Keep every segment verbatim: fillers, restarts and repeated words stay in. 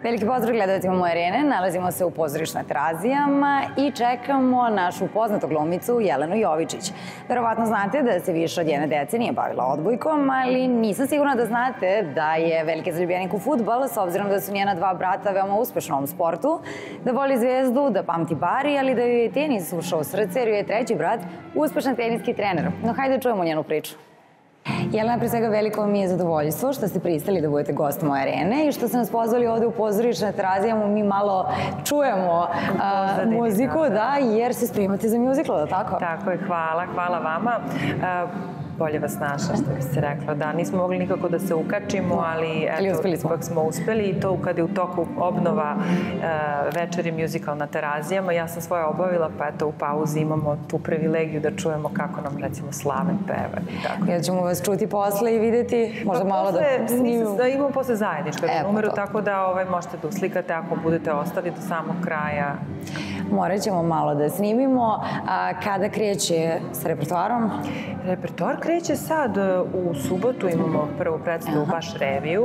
Veliki pozdrav gledalcima moje arene, nalazimo se u pozorištu na Terazijama i čekamo našu poznatu glumicu Jelenu Jovičić. Verovatno znate da se više od jedne decenije bavila odbojkom, ali nisam sigurna da znate da je veliki zaljubljenik u fudbal, s obzirom da su njena dva brata veoma uspešna u ovom sportu, da voli zvezdu, da pamti bari, ali da joj je tenis ušao u srce jer joj je treći brat uspešan teniski trener. No hajde da čujemo njenu priču. Jelena, pre svega veliko mi je zadovoljstvo što ste pristali da budete gost moje arene i što ste nas pozvali ovde u pozorište na Terazijama, mi malo čujemo muziku, da, jer se spremate za mjuzikl, da tako? Tako je, hvala, hvala vama. Bolje vas našla, što bi se rekla. Da, nismo mogli nikako da se ukačimo, ali eto, ipak smo uspeli i to kad je u toku obnova večeri mjuzikal na Terazijama. Ja sam svoje obavila, pa eto u pauzi imamo tu privilegiju da čujemo kako nam, recimo, Slaven peva. Ja ćemo vas čuti posle i videti, možda malo da snimimo. Da imamo posle zajedničkog numeru, tako da možete da uslikate ako budete ostali do samog kraja. Morat ćemo malo da snimimo. Kada kreće s repertoarom? Repertoar kreće sad. U subotu imamo prvu predstavu, baš reviju.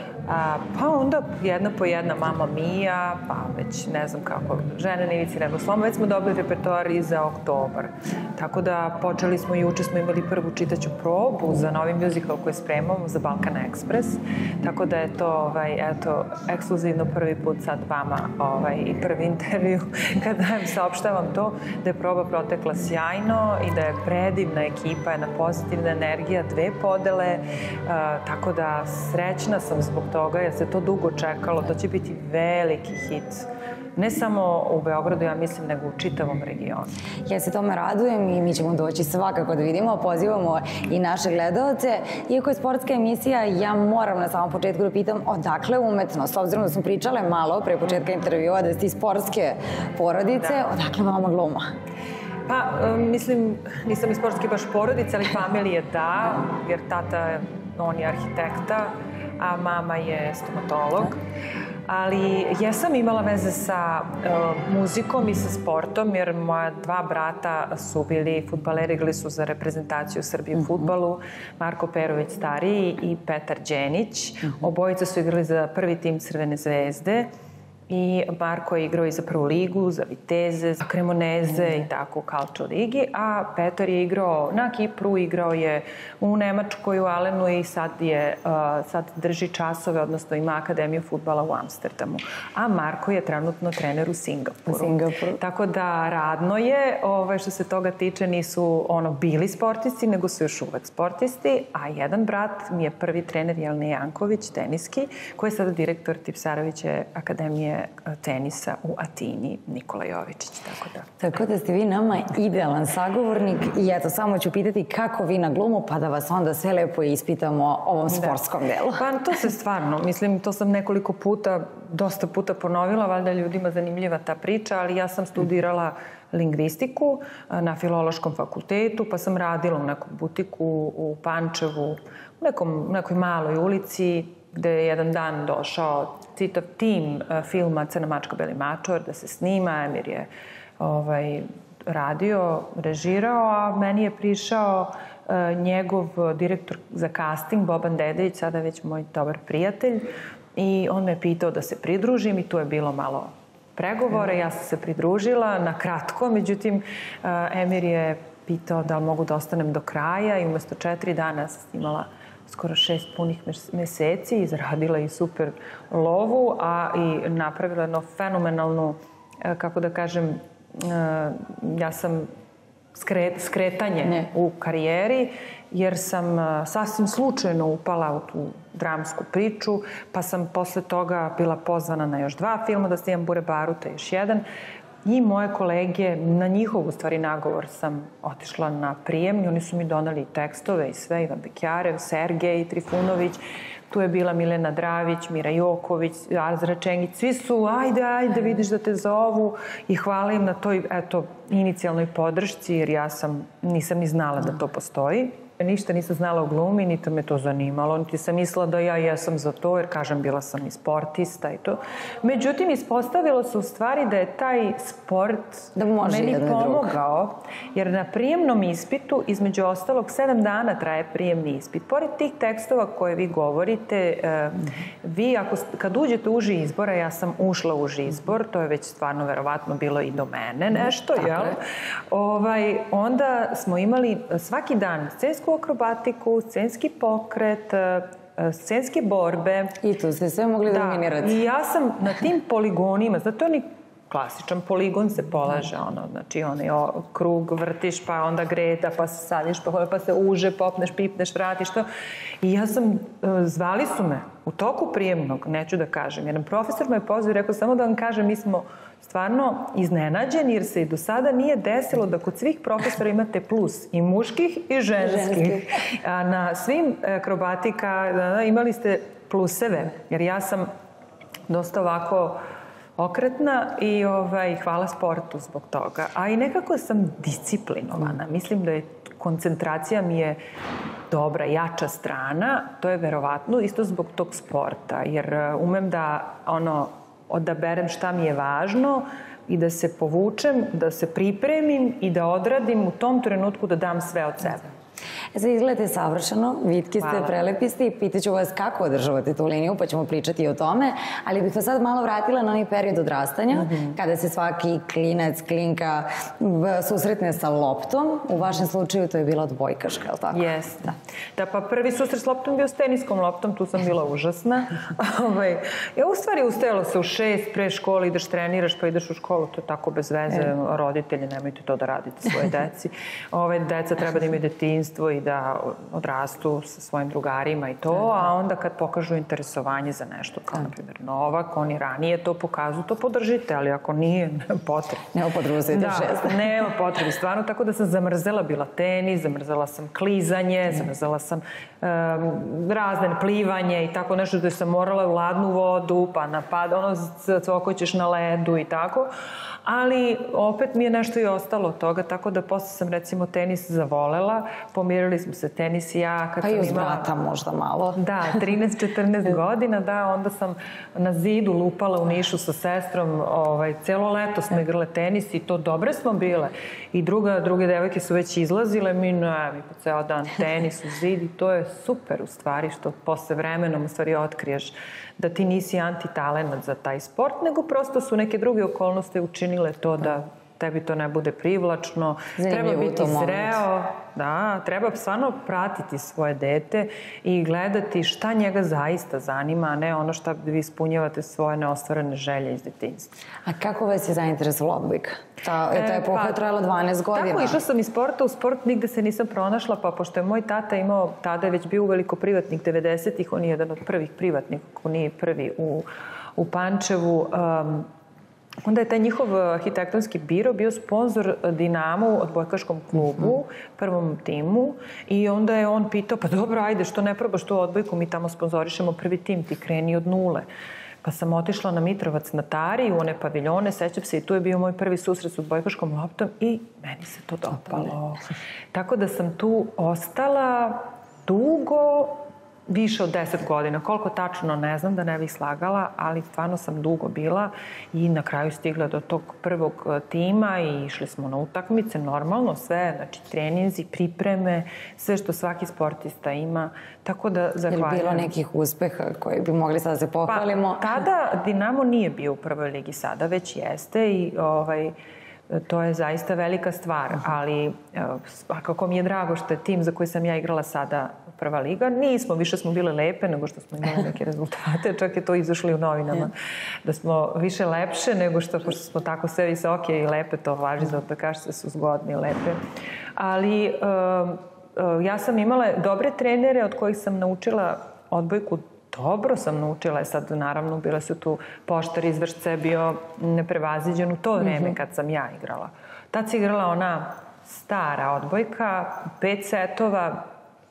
Pa onda jedna po jedna Mama Mia, pa već ne znam kako, Žene na ivici rebosloma. Već smo dobili repertoar i za oktobar. Tako da počeli smo, juče smo imali prvu čitaću probu za novi mjuzikal koji spremamo za Balkan Ekspres. Tako da je to, eto, ekskluzivno prvi put sad vama i prvi intervju kada vam saopštavam to, da je proba protekla sjajno i da je predivna ekipa, jedna pozitivna energija, dve podele, tako da srećna sam zbog toga, jer se to dugo čekalo. To će biti veliki hit. Ne samo u Beogradu, ja mislim, nego u čitavom regionu. Ja se tome radujem i mi ćemo doći svakako da vidimo. Pozivamo i naše gledalce. Iako je sportska emisija, ja moram na samom početku da pitam odakle umetnost. S obzirom da smo pričale malo pre početka intervjua da ste iz sportske porodice, odakle vama gluma? Pa, mislim, nisam iz sportske baš porodice, ali familije da, jer tata, on je arhitekta, a mama je stomatolog. Ali jesam imala veze sa muzikom i sa sportom, jer moja dva brata su bili fudbaleri, igrali su za reprezentaciju Srbije u fudbalu, Marko Perović stariji i Petar Đenić. Obojica su igrali za prvi tim Crvene zvezde i Marko je igrao i za prvu ligu, za Viteze, za Cremoneze i tako u Calcio ligi, a Petar je igrao na Kipru, igrao je u Nemačkoj, u Alenu i sad je, sad drži časove, odnosno ima akademiju fudbala u Amsterdamu. A Marko je trenutno trener u Singapuru. Tako da radno je, što se toga tiče, nisu ono bili sportisti, nego su još uvek sportisti, a jedan brat mi je prvi trener, Jelena Janković, teniski, koji je sada direktor Tipsareviće akademije tenisa u Atini, Nikola Jovičić, tako da. Tako da ste vi nama idealan sagovornik i eto, samo ću pitati kako vi na glumu, pa da vas onda sve lepo ispitamo o ovom sportskom delu. Pa to se stvarno, mislim, to sam nekoliko puta, dosta puta ponovila, valjda ljudima zanimljiva ta priča, ali ja sam studirala lingvistiku na Filološkom fakultetu, pa sam radila u nekom butiku u Pančevu, u nekoj maloj ulici, gde je jedan dan došao citav tim filma Crna mačka, beli mačor da se snima. Emir je radio, režirao, a meni je prišao njegov direktor za casting, Boban Dedejić, sada već moj dobar prijatelj, i on me pitao da se pridružim i tu je bilo malo pregovore. Ja sam se pridružila na kratko, međutim Emir je pitao da li mogu da ostanem do kraja i umesto četiri dana sam imala skoro šest punih meseci, izradila i super lovu, a i napravila jedno fenomenalnu, kako da kažem, ja sam skretanje u karijeri, jer sam sasvim slučajno upala u tu dramsku priču, pa sam posle toga bila pozvana na još dva filma, da snimam Bure Baruta i još jedan. I moje kolege, na njihov, u stvari, nagovor sam otišla na prijem i oni su mi donali tekstove i sve, Ivan Bekjarev, Sergej Trifunović, tu je bila Milena Dravić, Mira Joković, Azra Čengić, svi su, ajde, ajde, vidiš da te zovu, i hvala im na toj, eto, inicijalnoj podršci, jer ja sam, nisam ni znala da to postoji. ništa nisam znala o glumi, niti me to zanimalo, niti sam mislila da ja jesam za to, jer kažem, bila sam i sportista i to. Međutim, ispostavilo se u stvari da je taj sport da meni pomogao, jer na prijemnom ispitu, između ostalog, sedam dana traje prijemni ispit. Pored tih tekstova koje vi govorite, vi ako, kad uđete u uži izbor, a ja sam ušla u uži izbor, to je već stvarno verovatno bilo i do mene nešto, jel? Ovaj, onda smo imali svaki dan scensku akrobatiku, scenski pokret, scenske borbe. I tu ste sve mogli dominirati. Da, i ja sam na tim poligonima, zato oni klasičan poligon se polaže, ono, znači onaj krug vrtiš, pa onda greda, pa se sadiš, pa, pa se uže, popneš, pipneš, vratiš to. I ja sam, zvali su me u toku prijemnog, neću da kažem, jedan profesor me je pozvao i rekao, samo da vam kažem, mi smo stvarno iznenađeni, jer se i do sada nije desilo da kod svih profesora imate plus i muških i ženskih. A na svim akrobatika imali ste pluseve, jer ja sam dosta ovako okretna i ovaj, hvala sportu zbog toga. A i nekako sam disciplinovana. Mislim da je koncentracija mi je dobra, jača strana. To je verovatno isto zbog tog sporta, jer umem da ono, odaberem šta mi je važno i da se povučem, da se pripremim i da odradim u tom trenutku da dam sve od sebe. Sad izgledate savršeno, vitki ste, prelepi ste i pitaću vas kako održavate tu liniju, pa ćemo pričati i o tome, ali bih vas sad malo vratila na onaj period odrastanja, kada se svaki klinac, klinka susretne sa loptom. U vašem slučaju to je bila odbojkaška, je li tako? Jeste. Da, pa prvi susret s loptom bio s teniskom loptom, tu sam bila užasna. Ja u stvari ustajalo se u šest pre škole, ideš treniraš, pa ideš u školu, to je tako bez veze. Roditelji, nemojte to da radite svoje deci. Deca treba da imaju detinjstvo i da odrastu sa svojim drugarima i to, a onda kad pokažu interesovanje za nešto, kao na primjer Novak, oni ranije to pokazuju, to podržite, ali ako nije, nema potrebe. Nema podruzite šest. Da, nema potrebe, stvarno, tako da sam zamrzela bila tenis, zamrzela sam klizanje, zamrzela sam razne plivanje i tako nešto da sam morala u ladnu vodu, pa napad, ono, cvokoćeš na ledu i tako. Ali opet mi je nešto i ostalo od toga, tako da posle sam recimo tenis zavolela, pomirili smo se tenis i ja. Pa i uz brata možda malo. Da, trinaest četrnaest godina, da, onda sam na zidu lupala u Nišu sa sestrom, celo leto smo igrale tenis i to dobre smo bile. I druge devojke su već izlazile, mi ne, mi po ceo dan tenis u zid i to je super u stvari, što posle vremenom u stvari otkriješ da ti nisi antitalenat za taj sport, nego prosto su neke druge okolnosti učinile to da tebi to ne bude privlačno. Treba biti zreo, da, treba stvarno pratiti svoje dete i gledati šta njega zaista zanima, a ne ono šta vi ispunjavate svoje neostvarene želje iz detinjstva. A kako vas je zainteresovala odbojka? Ta epoha je trajala dvanaest godina. Tako, išla sam iz sporta u sport, nigde se nisam pronašla, pa pošto je moj tata imao, tada je već bio uveliko privatnik devedesetih, on je jedan od prvih privatnika, ako nije prvi u Pančevu. Onda je taj njihov arhitektonski biro bio sponsor Dinamo u odbojkaškom klubu, prvom timu, i onda je on pitao, pa dobro, ajde, što ne probaš tu odbojku, mi tamo sponzorišemo prvi tim, ti kreni od nule. Pa sam otišla na Mitrovac na Tari, u one paviljone, sećam se, i tu je bio moj prvi susret s odbojkaškom loptom i meni se to dopalo. Tako da sam tu ostala dugo, više od deset godina. Koliko tačno ne znam, da ne bih slagala, ali stvarno sam dugo bila i na kraju stigla do tog prvog tima i išli smo na utakmice, normalno sve, znači treninzi, pripreme, sve što svaki sportista ima, tako da zahvaljujem. Je li bilo nekih uspeha koji bi mogli sad da se pohvalimo? Pa tada Dinamo nije bio u prvoj ligi, sada već jeste i ovaj... To je zaista velika stvar, ali kako mi je drago što je tim za koji sam ja igrala sada prva liga, nismo, više smo bile lepe nego što smo imali neke rezultate, čak je to izašli u novinama, da smo više lepše nego što, pošto smo tako sve visoke i lepe, to važi za odbojkašice, su zgodne i lepe. Ali ja sam imala dobre trenere od kojih sam naučila odbojku. Dobro sam naučila, sad naravno bile su tu Poštar iz Vršca, bio neprevaziđen u to vreme kad sam ja igrala. Tad si igrala ona stara odbojka, pet setova,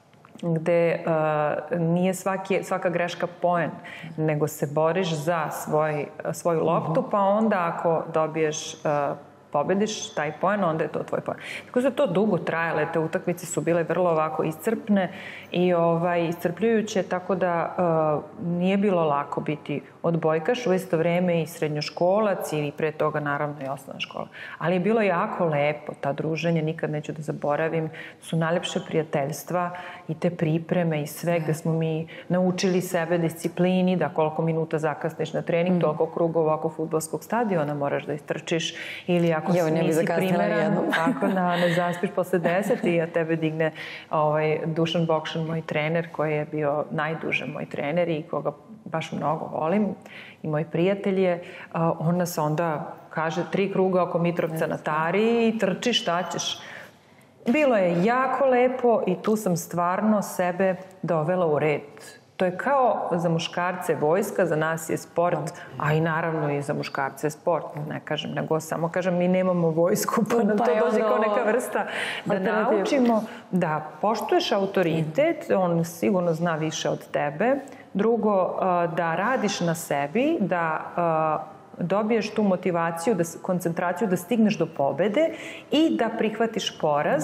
gde nije svaka greška poen, nego se boriš za svoju loptu, pa onda ako dobiješ pobediš taj poen, onda je to tvoj poen. Tako da to dugo trajale, te utakmice su bile vrlo ovako iscrpne i ovaj, iscrpljujuće, tako da uh, nije bilo lako biti odbojkaš, u isto vreme i srednjoškolac i pre toga naravno i osnovna škola. Ali je bilo jako lepo, ta druženja, nikad neću da zaboravim, su najlepše prijateljstva i te pripreme i sve gde smo mi naučili sebe disciplini, da koliko minuta zakasniš na trening, mm. toliko krugova oko fudbalskog stadiona moraš da istrčiš, ili ako jo, nisi primeran, ako na, ne zaspiš posle deset i ja tebe digne ovaj, Dušan Bokšan, moj trener, koji je bio najduže moj trener i koga baš mnogo volim i moj prijatelj je, on nas onda kaže tri kruga oko Mitrovca na Tari i trči šta ćeš. Bilo je jako lepo i tu sam stvarno sebe dovela u red. To je kao za muškarce vojska, za nas je sport, a i naravno i za muškarce je sport, ne kažem, nego samo kažem mi nemamo vojsku, pa nam to dođe kao neka vrsta da naučimo da poštuješ autoritet, on sigurno zna više od tebe, drugo da radiš na sebi, da dobiješ tu motivaciju, da, koncentraciju da stigneš do pobede i da prihvatiš poraz,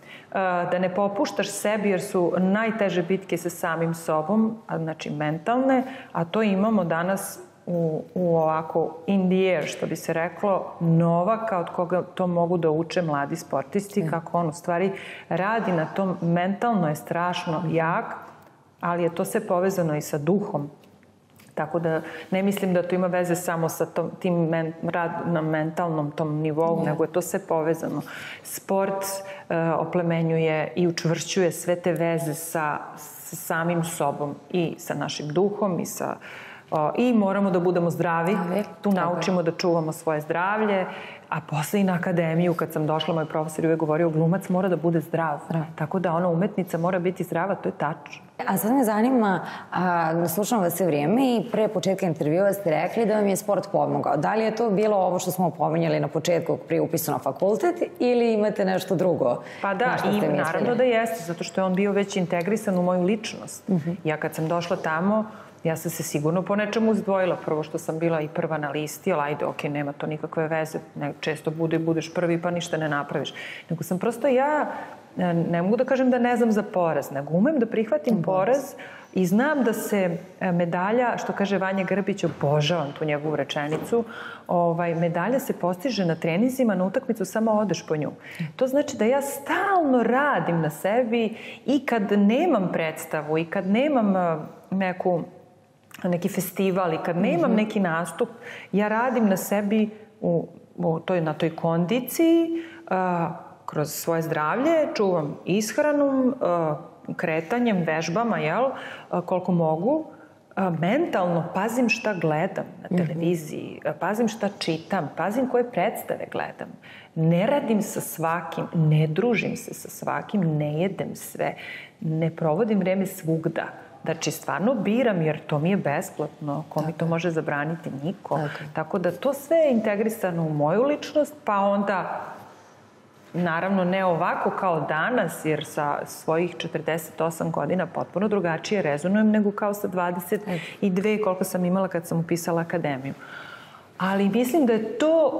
da ne popuštaš sebi jer su najteže bitke sa samim sobom, znači mentalne, a to imamo danas u, u ovako in the air, što bi se reklo, Novaka od koga to mogu da uče mladi sportisti, mm. kako on u stvari radi na tom, mentalno je strašno jak, ali je to sve povezano i sa duhom. Tako da ne mislim da to ima veze samo sa tom, tim men, rad na mentalnom tom nivou, nego je to sve povezano. Sport uh, oplemenjuje i učvršćuje sve te veze sa, sa samim sobom i sa našim duhom i sa uh, i moramo da budemo zdravi. Tu naučimo da čuvamo svoje zdravlje, a posle i na akademiju kad sam došla, moj profesor je uvijek govorio glumac mora da bude zdrav. Zdrav. Tako da ona umetnica mora biti zdrava, to je tačno. A sad me zanima, a, slušam vas sve vrijeme i pre početka intervjua ste rekli da vam je sport pomogao. Da li je to bilo ovo što smo pominjali na početku prije upisu na fakultet ili imate nešto drugo? Pa da, i naravno da jeste, zato što je on bio već integrisan u moju ličnost. Uh-huh. Ja kad sam došla tamo, ja sam se sigurno po nečemu izdvojila. Prvo što sam bila i prva na listi, ali ajde, ok, nema to nikakve veze. Ne, često bude, budeš prvi pa ništa ne napraviš. Nego sam prosto ja, ne mogu da kažem da ne znam za poraz, nego umem da prihvatim poraz i znam da se medalja, što kaže Vanja Grbić, obožavam tu njegovu rečenicu, ovaj, medalja se postiže na treninzima, na utakmicu samo odeš po nju. To znači da ja stalno radim na sebi i kad nemam predstavu i kad nemam neku neki festival i kad nemam neki nastup, ja radim na sebi u, u toj, na toj kondiciji, a, kroz svoje zdravlje, čuvam ishranom, a, kretanjem, vežbama, jel, a, koliko mogu, a, mentalno pazim šta gledam na televiziji, a, pazim šta čitam, pazim koje predstave gledam. Ne radim sa svakim, ne družim se sa svakim, ne jedem sve, ne provodim vreme svugda. Znači, stvarno biram, jer to mi je besplatno. Ko mi to može zabraniti? Niko. Tako. Tako da to sve je integrisano u moju ličnost, pa onda, naravno, ne ovako kao danas, jer sa svojih četrdeset osam godina potpuno drugačije rezonujem nego kao sa dvadeset dve koliko sam imala kad sam upisala akademiju. Ali mislim da je to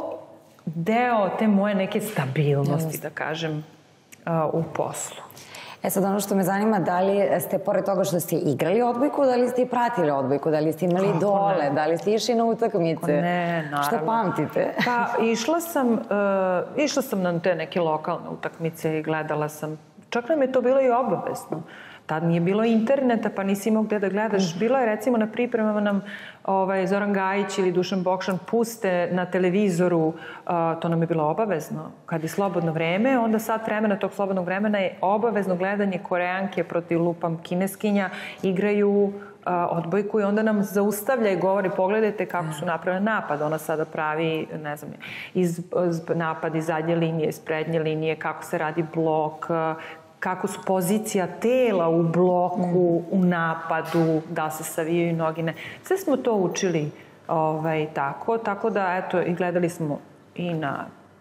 deo te moje neke stabilnosti, da kažem, u poslu. E sad, ono što me zanima, da li ste, pored toga što ste igrali odbojku, da li ste i pratili odbojku, da li ste imali Kako dole, ne? Da li ste išli na utakmice? Ne, naravno. Šta pamtite? Pa, išla sam, uh, išla sam na te neke lokalne utakmice i gledala sam. Čak nam je to bilo i obavezno. Tad nije bilo interneta, pa nisi imao gde da gledaš. Bilo je, recimo, na pripremama nam ovaj, Zoran Gajić ili Dušan Bokšan puste na televizoru, uh, to nam je bilo obavezno. Kad je slobodno vreme, onda sat vremena tog slobodnog vremena je obavezno gledanje Koreanke protiv lupam Kineskinja, igraju uh, odbojku i onda nam zaustavlja i govori pogledajte kako su napravili napad. Ona sada pravi, ne znam, iz, iz napad iz zadnje linije, iz prednje linije, kako se radi blok, uh, kako su pozicija tela u bloku, u napadu, da se savijaju nogi, ne. Sve smo to učili ovaj, tako, tako da, eto, i gledali smo i na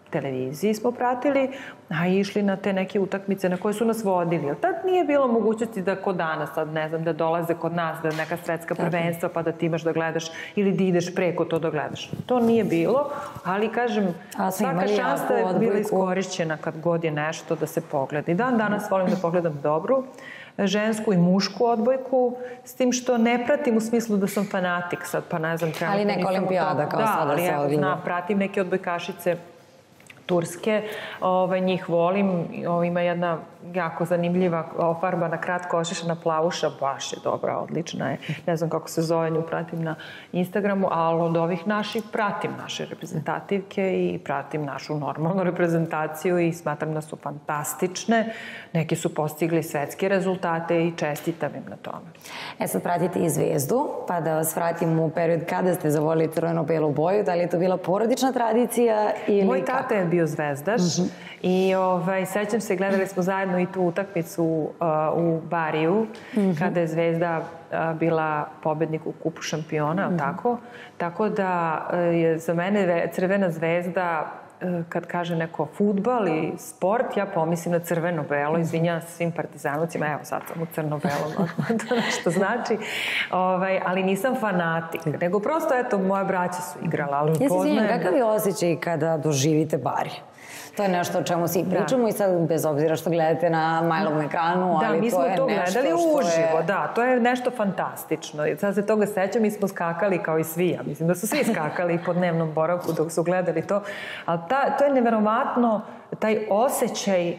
televiziji smo pratili, a išli na te neke utakmice na koje su nas vodili. Jer tad nije bilo mogućnosti da kod danas, sad ne znam, da dolaze kod nas, da neka svetska prvenstva pa da ti imaš da gledaš ili da ideš preko to da gledaš. To nije bilo, ali kažem, svaka šansa je bila iskorišćena kad god je nešto da se pogleda. I dan danas volim da pogledam dobru žensku i mušku odbojku, s tim što ne pratim u smislu da sam fanatik sad, pa ne znam. Ali neka olimpijada kao sada se odgleda. Da, ali pratim neke odbojkašice turske, ovaj, njih volim, ovaj, ima jedna jako zanimljiva ofarbana kratko ošišana plavuša, baš je dobra, odlična je, ne znam kako se zove, nju pratim na Instagramu, ali od ovih naših pratim naše reprezentativke i pratim našu normalnu reprezentaciju i smatram da su fantastične, neki su postigli svetske rezultate i čestitam im na tome. E sad pratite i Zvezdu, pa da vas vratim u period kada ste zavolili crveno-belu boju, da li je to bila porodična tradicija ili Moj tata je bio zvezdaš uh-huh. i ovaj, sećam se, gledali smo zajedno i tu utakmicu uh, u Bariju, uh-huh. kada je Zvezda uh, bila pobednik u kupu šampiona, uh-huh. tako? Tako da uh, je za mene Crvena zvezda, uh, kad kaže neko fudbal i sport, ja pomislim na crveno-belo, izvinjam se svim partizanovcima, evo sad sam u crno-belom, to nešto znači, ovaj, ali nisam fanatik, nego prosto, eto, moja braća su igrala, ali ja poznajem... Ja se kakav je osjećaj kada doživite Bari? To je nešto o čemu svi pričamo da. I sad, bez obzira što gledate na majlovom ekranu, da, ali to je nešto što je... Da, mi smo to gledali uživo, je... da, to je nešto fantastično. I sad se toga sećam, mi smo skakali kao i svi, ja mislim da su svi skakali po dnevnom boravku dok su gledali to, ali ta, to je neverovatno, taj osjećaj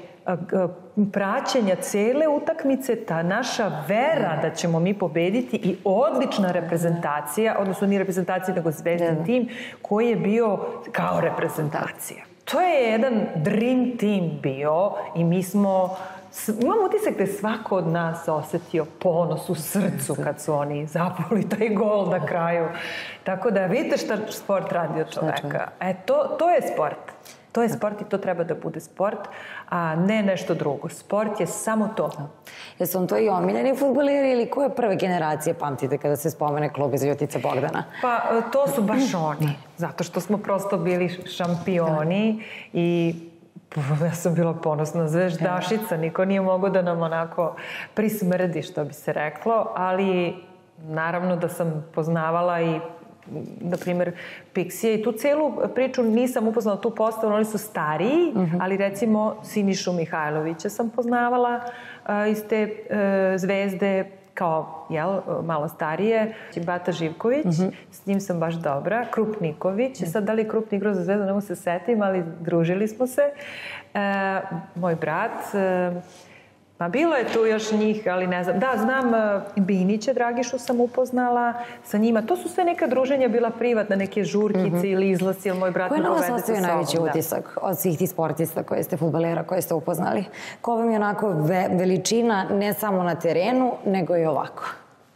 praćenja cele utakmice, ta naša vera da ćemo mi pobediti i odlična reprezentacija, odnosno ni reprezentacija nego Zvezdin tim koji je bio kao reprezentacija. To je jedan dream team bio i mi smo, imam utisak da je svako od nas osetio ponos u srcu kad su oni zapali taj gol na kraju. Tako da vidite šta sport radi od čoveka. E, to, to je sport. To je sport i to treba da bude sport, a ne nešto drugo. Sport je samo to. Jesu vam to i omiljeni fudbaleri ili koje prve generacije pamtite kada se spomene klub iz Ljotice Bogdana? Pa to su baš oni, zato što smo prosto bili šampioni i ja sam bila ponosna zvezdašica, niko nije mogao da nam onako prismrdi, što bi se reklo, ali naravno da sam poznavala i na primjer Pixije i tu celu priču nisam upoznala tu postavu, oni su stariji, uh-huh. ali recimo Sinišu Mihajlovića sam poznavala uh, iz te uh, Zvezde kao, jel, malo starije. Bata Živković, uh-huh. s njim sam baš dobra. Krup Niković, sad da li je Krup igrao za Zvezdu, ne mogu se setim, ali družili smo se. Uh, moj brat... Uh, Ma bilo je tu još njih, ali ne znam. Da, znam Binića, Dragišu sam upoznala sa njima. To su sve neka druženja bila privatna, neke žurkice mm-hmm. ili izlasi, ili moj brat ne povede sa sobom. Koji na vas ostavio najveći utisak od svih tih sportista koje ste, fudbalera koje ste upoznali? Ko vam je onako ve, veličina ne samo na terenu, nego i ovako?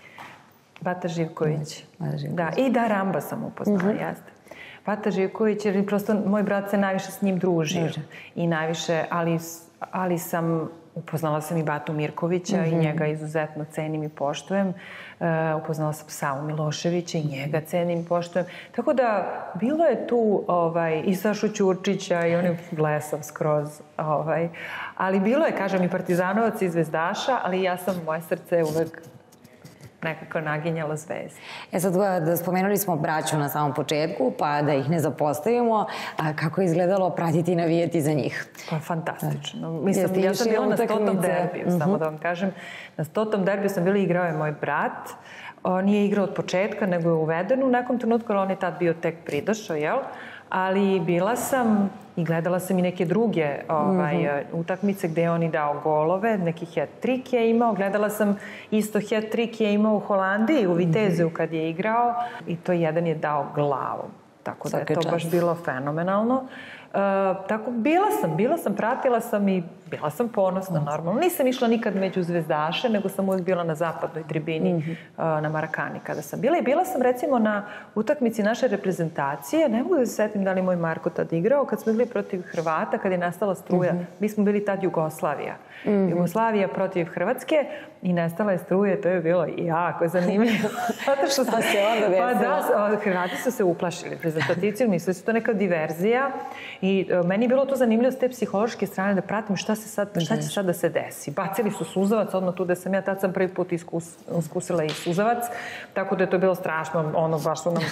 Bata Živković. Bata Živković. Da, i da Ramba sam upoznala, mm-hmm. jeste. Bata Živković, jer prosto moj brat se najviše s njim družio. Druže. I najviše, ali, ali sam... Upoznala sam i Batu Mirkovića mm-hmm. i njega izuzetno cenim i poštujem. Uh, upoznala sam Savu Miloševića i njega cenim i poštujem. Tako da bilo je tu ovaj, i Sašu Ćurčića i on je blesav skroz. Ovaj. Ali bilo je, kažem, i Partizanovac i Zvezdaša, ali ja sam, moje srce uvek nekako naginjala Zvezda. E sad, da spomenuli smo braću na samom početku, pa da ih ne zapostavimo, a kako je izgledalo pratiti i navijeti za njih? Pa fantastično. Mislim, ja sam bila na stotom derbiju, uh-huh. samo da vam kažem. Na stotom derbiju sam bila, igrao je moj brat. On nije igrao od početka, nego je uveden u nekom trenutku, ali on je tad bio tek pridošao, jel? Ali bila sam i gledala sam i neke druge ovaj, mm-hmm. utakmice gde je on i dao golove, neki hat-trick je imao. Gledala sam isto hat-trick je imao u Holandiji, u Vitezeu kad je igrao i to jedan je dao glavom. Tako da je to baš bilo fenomenalno. Uh, tako, bila sam, bila sam, pratila sam i bila sam ponosna, normalno. Nisam išla nikad među zvezdaše, nego sam uvijek bila na zapadnoj tribini, mm-hmm. uh, na Marakani kada sam bila. I bila sam recimo na utakmici naše reprezentacije, ne mogu da se setim da li moj Marko tad igrao, kad smo bili protiv Hrvata, kad je nastala struja. Mm-hmm. Mi smo bili tad Jugoslavija. Mm-hmm. Jugoslavija protiv Hrvatske i nastala je struje, to je bilo jako zanimljivo. Zato što se onda desilo? Pa da, Hrvati su se uplašili. reprezentativci, mislili su to neka diverzija i meni je bilo to zanimljivo s te psihološke strane da pratim šta, se sad, šta će sad da se desi. Bacili su suzavac, odmah tu da sam ja, tad sam prvi put iskus, iskusila i suzavac, tako da je to bilo strašno, ono baš su nam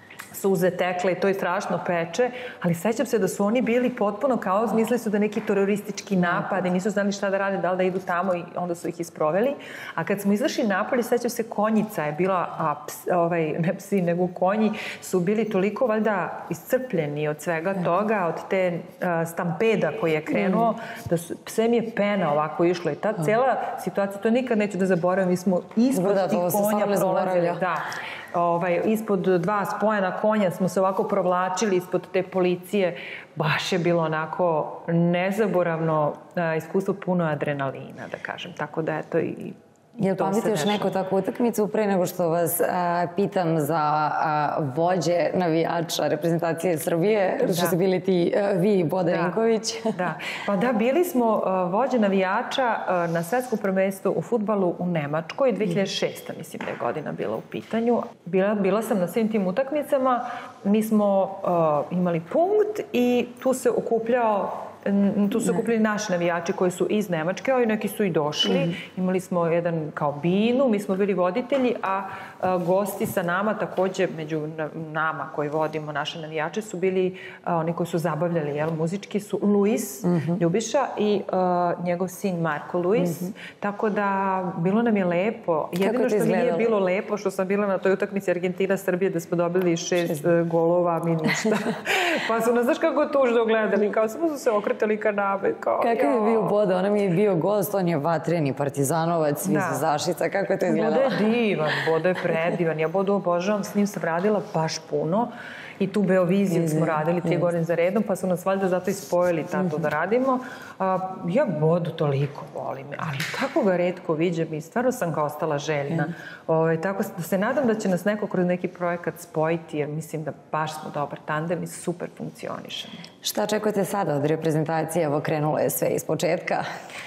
suze tekle i to je strašno peče, ali sećam se da su oni bili potpuno kao, mislili su da neki teroristički napad i nisu znali šta da rade, da li da idu tamo i onda su ih isproveli. A kad smo izašli napolje, sećam se, konjica je bila, a, ps, ovaj, ne psi, nego konji su bili toliko valjda iscrpljeni od svega toga, od te a, stampeda koji je krenuo, da su, sve mi je pena ovako išlo i ta cela situacija, to nikad neću da zaboravim, mi smo ispod da, tih konja prolazili. Da. Ovaj, ispod dva spojena konja smo se ovako provlačili ispod te policije. Baš je bilo onako nezaboravno a, iskustvo, puno adrenalina, da kažem. Tako da, eto, i Jel pamtite još neku takvu utakmicu pre nego što vas a, pitam za a, vođe navijača reprezentacije Srbije, da. Što ste bili ti, a, vi i Boda Vinković? Da. da, pa da, bili smo a, vođe navijača a, na svetskom prvenstvu u fudbalu u Nemačkoj, dve hiljade šeste. mislim da je godina bila u pitanju. Bila, bila sam na svim tim utakmicama, mi smo a, imali punkt i tu se okupljao Tu su okupili naši navijači koji su iz Nemačke, ali neki su i došli. Mm. Imali smo jedan kao binu, mi smo bili voditelji, a, a gosti sa nama, takođe među nama koji vodimo naše navijače, su bili a, oni koji su zabavljali, jel, muzički su Luis mm -hmm. Ljubiša i a, njegov sin Marko Luis. Mm -hmm. Tako da bilo nam je lepo. Jedino što mi nije bilo lepo, što sam bila na toj utakmici Argentina-Srbije, da smo dobili šest, šest. golova, mi ništa. Pa su nas, znaš kako tužno gledali, kao smo su se okretali ka name. Kakav je bio Boda? On mi je bio gost, on je vatreni partizanovac, svi su Zašica. Kako je to izgledalo? Boda je divan, Boda je predivan. Ja Bodu obožavam, s njim sam radila baš puno. I tu Beoviziju smo radili tri godine za redom, pa su nas valjda zato i spojili tato da radimo. A, ja Bodu toliko volim, ali tako ga retko viđem i stvarno sam ga ostala željna. Mm. Ove, tako da se nadam da će nas neko kroz neki projekat spojiti, jer mislim da baš smo dobar tandem i super funkcionišemo. Šta očekujete sada od reprezentacije? Evo, krenulo je sve iz početka.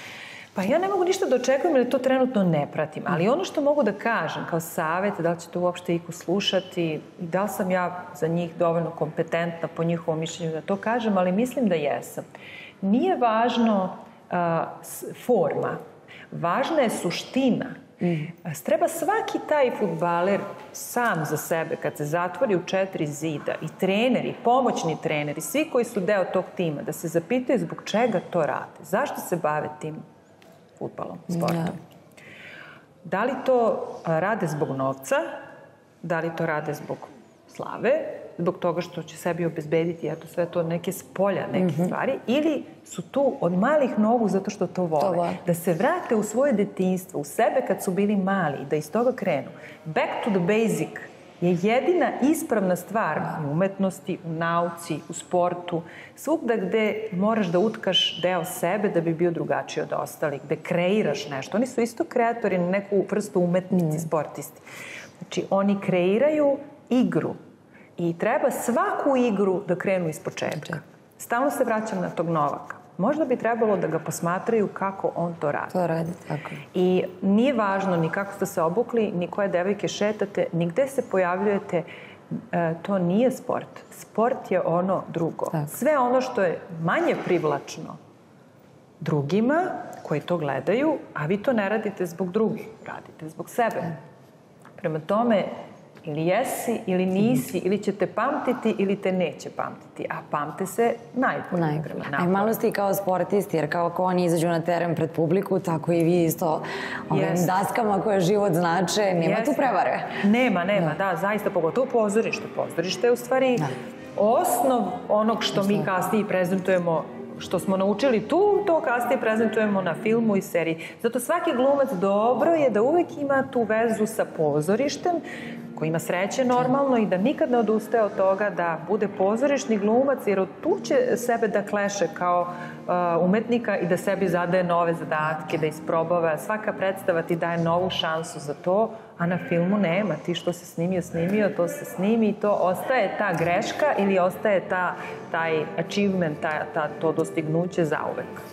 Pa ja ne mogu ništa da očekujem jer to trenutno ne pratim, ali ono što mogu da kažem kao savjet, da li će to uopšte iku slušati i da li sam ja za njih dovoljno kompetentna po njihovom mišljenju da to kažem, ali mislim da jesam. Nije važno uh, forma, važna je suština. Mm. Treba svaki taj fudbaler sam za sebe, kad se zatvori u četiri zida, i treneri, pomoćni treneri, svi koji su deo tog tima, da se zapitaju zbog čega to rade, zašto se bave tim fudbalom, sportom. Ja. Da li to rade zbog novca, da li to rade zbog slave, zbog toga što će sebi obezbediti, eto sve to neke spolja, neke mm-hmm. stvari, ili su tu od malih nogu zato što to vole. To vole. Da se vrate u svoje detinjstvo, u sebe kad su bili mali, da iz toga krenu. Back to the basic je jedina ispravna stvar u umetnosti, u nauci, u sportu, svugda gde moraš da utkaš deo sebe da bi bio drugačiji od ostalih, gde kreiraš nešto. Oni su isto kreatori na neku vrstu umetnici, mm. sportisti. Znači, oni kreiraju igru i treba svaku igru da krenu iz početka. Stalno se vraćam na tog Novaka. Možda bi trebalo da ga posmatraju kako on to radi. To radi, tako. I nije važno ni kako ste se obukli, ni koje devojke šetate, ni gde se pojavljujete. E, to nije sport. Sport je ono drugo. Tako. Sve ono što je manje privlačno drugima koji to gledaju, a vi to ne radite zbog drugih, radite zbog sebe. Prema tome, ili jesi, ili nisi, ili će te pamtiti, ili te neće pamtiti. A pamte se najbolje. Najbolje. A malo ste i kao sportisti, jer kao ako oni izađu na teren pred publiku, tako i vi isto ovim yes. daskama koje život znače. Nema yes. tu prevare. Nema, nema, da, da zaista, pogotovo pozorište. Pozorište je u stvari da. osnov onog što mi kasnije prezentujemo, što smo naučili tu, to kasnije prezentujemo na filmu i seriji. Zato svaki glumac dobro je da uvek ima tu vezu sa pozorištem, koji ima sreće normalno i da nikad ne odustaje od toga da bude pozorišni glumac, jer od tu će sebe da kleše kao uh, umetnika i da sebi zadaje nove zadatke, da isprobava. Svaka predstava ti daje novu šansu za to, a na filmu nema. Ti što se snimio, snimio, to se snimi i to ostaje ta greška ili ostaje ta, taj achievement, ta, ta, to dostignuće zauvek.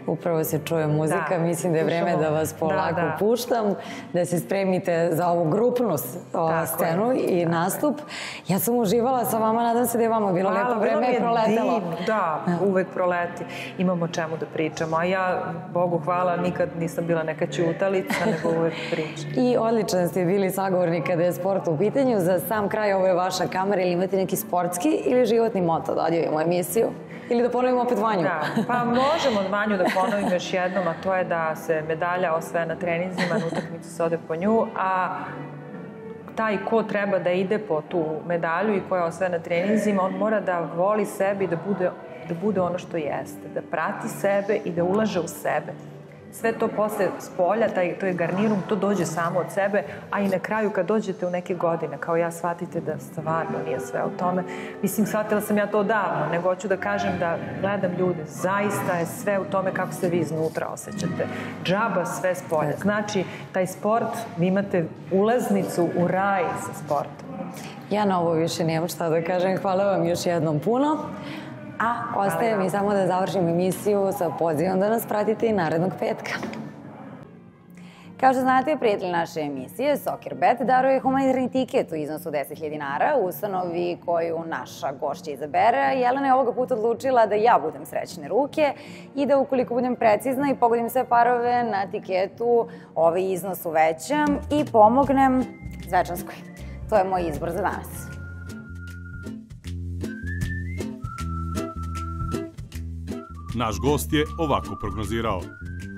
Upravo se čuje muzika, mislim da je vreme da vas polako puštam, da se spremite za ovu grupnu scenu i nastup. Ja sam uživala sa vama, nadam se da je vama bilo lepo vreme je proletelo. Da, uvek proleti. Imamo o čemu da pričamo, a ja, Bogu hvala, nikad nisam bila neka ćutalica, nego uvek pričam. I odličan ste bili sagovornik kada je sport u pitanju. Za sam kraj, ovo je vaša kamera, ili imate neki sportski ili životni moto da odjavimo emisiju? Ili da ponovimo opet Vanju? Da, pa možemo Vanju da ponovim još jednom, a to je da se medalja osvaja na treninzima, na utakmicu se ode po nju, a taj ko treba da ide po tu medalju i ko je osvaja na treninzima, on mora da voli sebe i da bude, da bude ono što jeste, da prati sebe i da ulaže u sebe. Sve to posle spolja, taj, to je garnirum, to dođe samo od sebe, a i na kraju kad dođete u neke godine, kao ja, shvatite da stvarno nije sve o tome. Mislim, shvatila sam ja to odavno, nego hoću da kažem da gledam ljude, zaista je sve u tome kako se vi iznutra osjećate. Džaba sve spolja. Znači, taj sport, vi imate ulaznicu u raj sa sportom. Ja na ovo više nemam šta da kažem. Hvala vam još jednom puno. A ostaje mi samo da završim emisiju sa pozivom da nas pratite i narednog petka. Kao što znate, prijatelj naše emisije, Soccerbet, daruje humanitarni tiket u iznosu deset hiljada dinara u ustanovi koju naša gošća izabere. Jelena je ovoga puta odlučila da ja budem srećne ruke i da ukoliko budem precizna i pogodim sve parove na tiketu, ovaj iznos uvećam i pomognem Zvečanskoj. To je moj izbor za danas. Naš gost je ovako prognozirao.